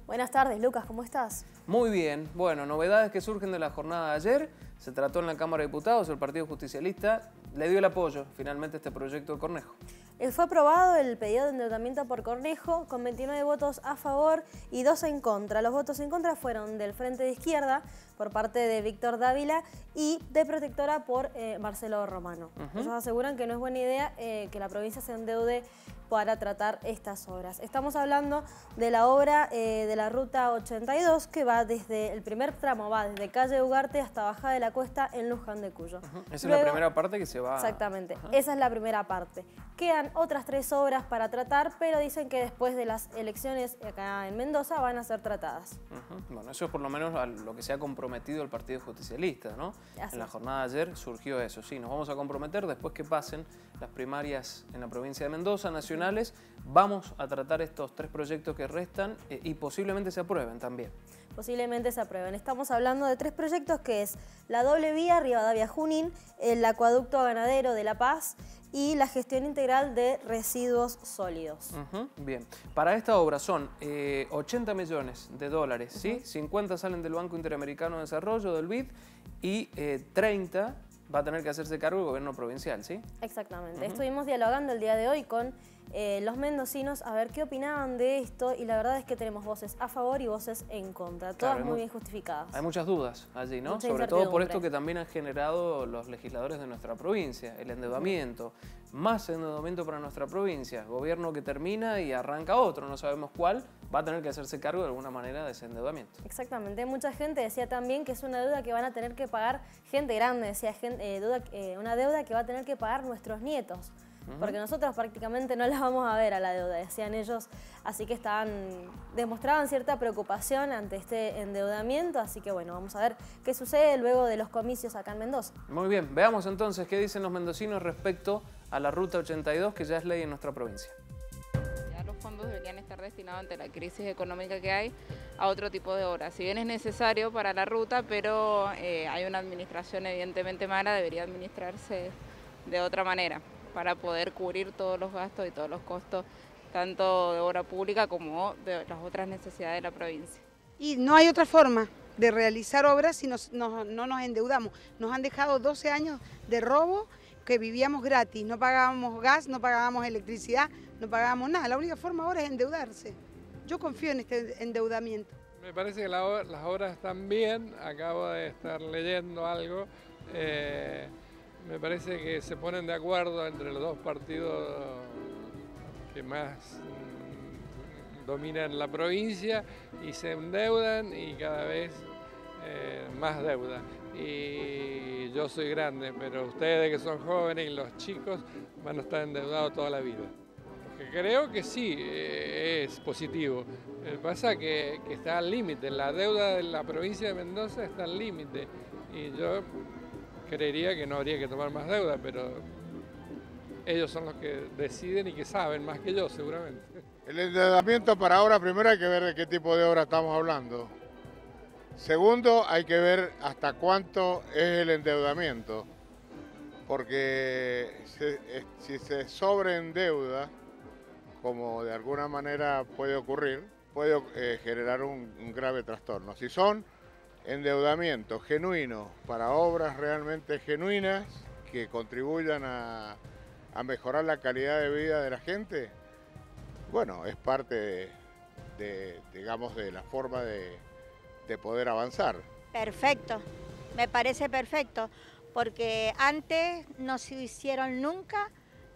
Buenas tardes, Lucas, ¿cómo estás? Muy bien. Bueno, novedades que surgen de la jornada de ayer. Se trató en la Cámara de Diputados, el Partido Justicialista le dio el apoyo finalmente a este proyecto de Cornejo. Fue aprobado el pedido de endeudamiento por Cornejo con 29 votos a favor y 2 en contra. Los votos en contra fueron del Frente de Izquierda por parte de Víctor Dávila y de Protectora por Marcelo Romano. Ellos aseguran que no es buena idea que la provincia se endeude para tratar estas obras. Estamos hablando de la obra de la Ruta 82 que va desde el primer tramo, va desde calle Ugarte hasta Bajada de la Cuesta en Luján de Cuyo. Esa es la primera parte que se va... Exactamente, esa es la primera parte. Quedan otras 3 obras para tratar, pero dicen que después de las elecciones acá en Mendoza van a ser tratadas. Bueno, eso es por lo menos a lo que se ha comprometido el Partido Justicialista, ¿no? En la jornada de ayer surgió eso. Sí, nos vamos a comprometer después que pasen las primarias en la provincia de Mendoza, nacionales. Vamos a tratar estos 3 proyectos que restan y posiblemente se aprueben también. Posiblemente se aprueben. Estamos hablando de 3 proyectos que es la doble vía Rivadavia-Junín, el acueducto ganadero de La Paz y la gestión integral de residuos sólidos. Bien, para esta obra son 80 millones de dólares, ¿sí? 50 salen del Banco Interamericano de Desarrollo, del BID, y 30 va a tener que hacerse cargo el gobierno provincial, ¿sí? Exactamente. Estuvimos dialogando el día de hoy con los mendocinos a ver qué opinaban de esto y la verdad es que tenemos voces a favor y voces en contra, todas muy bien justificadas. Hay muchas dudas allí, ¿no? Mucha Sobre todo por esto que también han generado los legisladores de nuestra provincia, el endeudamiento. Más endeudamiento para nuestra provincia, gobierno que termina y arranca otro, no sabemos cuál, va a tener que hacerse cargo de alguna manera de ese endeudamiento. Exactamente, mucha gente decía también que es una deuda que van a tener que pagar gente grande, decía una deuda que va a tener que pagar nuestros nietos. Porque nosotros prácticamente no la vamos a ver a la deuda, decían ellos, así que demostraban cierta preocupación ante este endeudamiento, así que bueno, vamos a ver qué sucede luego de los comicios acá en Mendoza. Muy bien, veamos entonces qué dicen los mendocinos respecto a la Ruta 82, que ya es ley en nuestra provincia. Ya los fondos deberían estar destinados ante la crisis económica que hay a otro tipo de obras. Si bien es necesario para la ruta, pero hay una administración evidentemente mala, debería administrarse de otra manera, para poder cubrir todos los gastos y todos los costos, tanto de obra pública como de las otras necesidades de la provincia. Y no hay otra forma de realizar obras si no nos endeudamos. Nos han dejado 12 años de robo, que vivíamos gratis, no pagábamos gas, no pagábamos electricidad, no pagábamos nada. La única forma ahora es endeudarse. Yo confío en este endeudamiento. Me parece que las obras están bien, acabo de estar leyendo algo. Me parece que se ponen de acuerdo entre los dos partidos que más dominan la provincia y se endeudan y cada vez más deuda. Y yo soy grande, pero ustedes que son jóvenes y los chicos van a estar endeudados toda la vida. Creo que sí, es positivo. Lo que pasa es que está al límite, la deuda de la provincia de Mendoza está al límite y yo creería que no habría que tomar más deuda, pero ellos son los que deciden y que saben más que yo, seguramente. El endeudamiento para ahora, primero hay que ver de qué tipo de obra estamos hablando. Segundo, hay que ver hasta cuánto es el endeudamiento, porque si se sobreendeuda, como de alguna manera puede ocurrir, puede generar un grave trastorno. Si son endeudamiento genuino para obras realmente genuinas que contribuyan a mejorar la calidad de vida de la gente, bueno, es parte digamos, de la forma de poder avanzar. Perfecto, me parece perfecto, porque antes no se hicieron nunca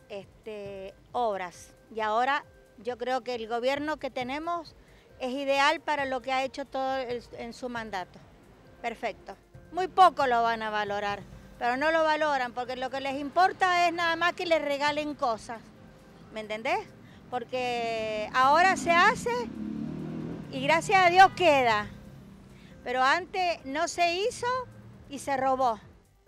obras y ahora yo creo que el gobierno que tenemos es ideal para lo que ha hecho todo en su mandato. Perfecto. Muy poco lo van a valorar, pero no lo valoran porque lo que les importa es nada más que les regalen cosas. ¿Me entendés? Porque ahora se hace y gracias a Dios queda. Pero antes no se hizo y se robó.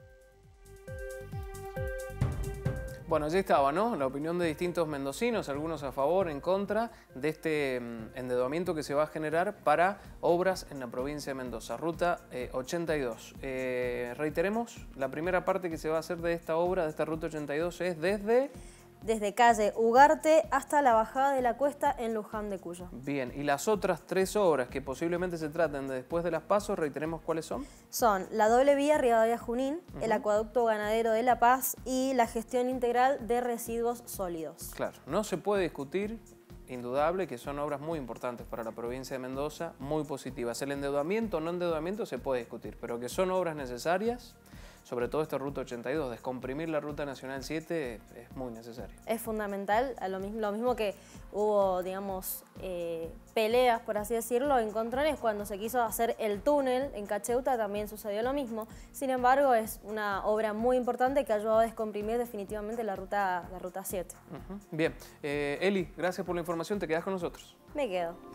Bueno, allí estaba, ¿no? La opinión de distintos mendocinos, algunos a favor, en contra de este endeudamiento que se va a generar para obras en la provincia de Mendoza, Ruta 82. Reiteremos, la primera parte que se va a hacer de esta obra, de esta Ruta 82, es desde desde calle Ugarte hasta la bajada de la cuesta en Luján de Cuyo. Bien, y las otras 3 obras que posiblemente se traten de después de las PASO, reiteremos cuáles son. Son la doble vía Rivadavia-Junín, el acueducto ganadero de La Paz y la gestión integral de residuos sólidos. Claro, no se puede discutir, indudable, que son obras muy importantes para la provincia de Mendoza, muy positivas. El endeudamiento o no endeudamiento se puede discutir, pero que son obras necesarias, sobre todo esta Ruta 82, descomprimir la Ruta Nacional 7 es muy necesario. Es fundamental, lo mismo que hubo, digamos, peleas, por así decirlo, encontrones cuando se quiso hacer el túnel en Cacheuta, también sucedió lo mismo. Sin embargo, es una obra muy importante que ayudó a descomprimir definitivamente la Ruta 7. Bien, Eli, gracias por la información, te quedas con nosotros. Me quedo.